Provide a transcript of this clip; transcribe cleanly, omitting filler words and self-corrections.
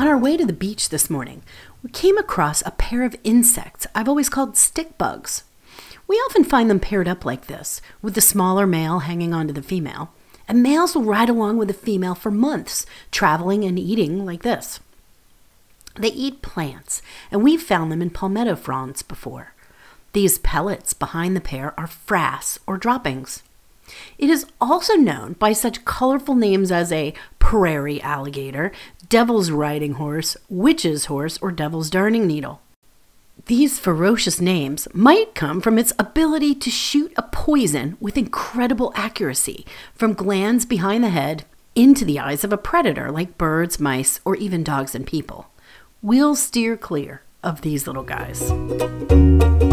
On our way to the beach this morning, we came across a pair of insects I've always called stick bugs. We often find them paired up like this, with the smaller male hanging onto the female, and males will ride along with the female for months, traveling and eating like this. They eat plants, and we've found them in palmetto fronds before. These pellets behind the pair are frass or droppings. It is also known by such colorful names as a prairie alligator, devil's riding horse, witch's horse, or devil's darning needle. These ferocious names might come from its ability to shoot a poison with incredible accuracy from glands behind the head into the eyes of a predator like birds, mice, or even dogs and people. We'll steer clear of these little guys.